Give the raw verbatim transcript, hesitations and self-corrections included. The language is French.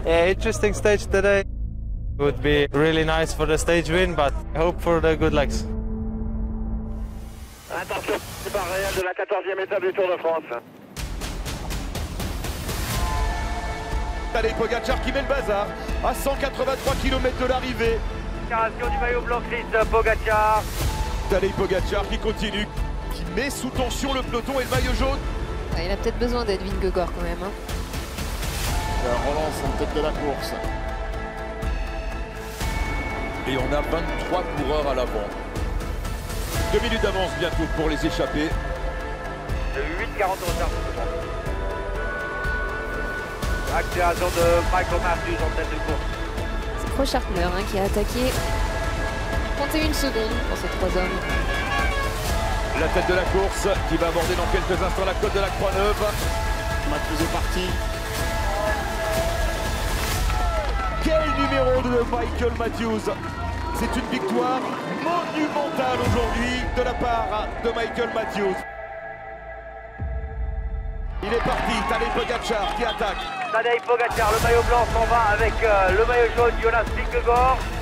Yeah, interesting stage today. It would be really nice for the stage win, but I hope for the good legs. Attention, départ réel de la quatorzième étape du Tour de France. Tadej Pogacar qui met le bazar à cent quatre-vingt-trois kilomètres de l'arrivée. Déclaration du maillot blanc Chris Pogacar. Tadej Pogacar qui continue, qui met sous tension le peloton et le maillot jaune. Ah, il a peut-être besoin d'Edwin Gögor quand même. Hein. La relance en tête de la course. Et on a vingt-trois coureurs à l'avant. Deux minutes d'avance bientôt pour les échappés. huit quarante de retard. Accélération de Michael Matthews en tête de course. C'est Pro Chartner hein, qui a attaqué trente et une secondes pour ces trois hommes. La tête de la course qui va aborder dans quelques instants la côte de la Croix-Neuve. Matthews est parti. Quel numéro de Michael Matthews! C'est une victoire monumentale aujourd'hui de la part de Michael Matthews. Il est parti, Tadej Pogacar qui attaque. Tadej Pogacar, le maillot blanc s'en va avec euh, le maillot jaune Jonas Vingegaard.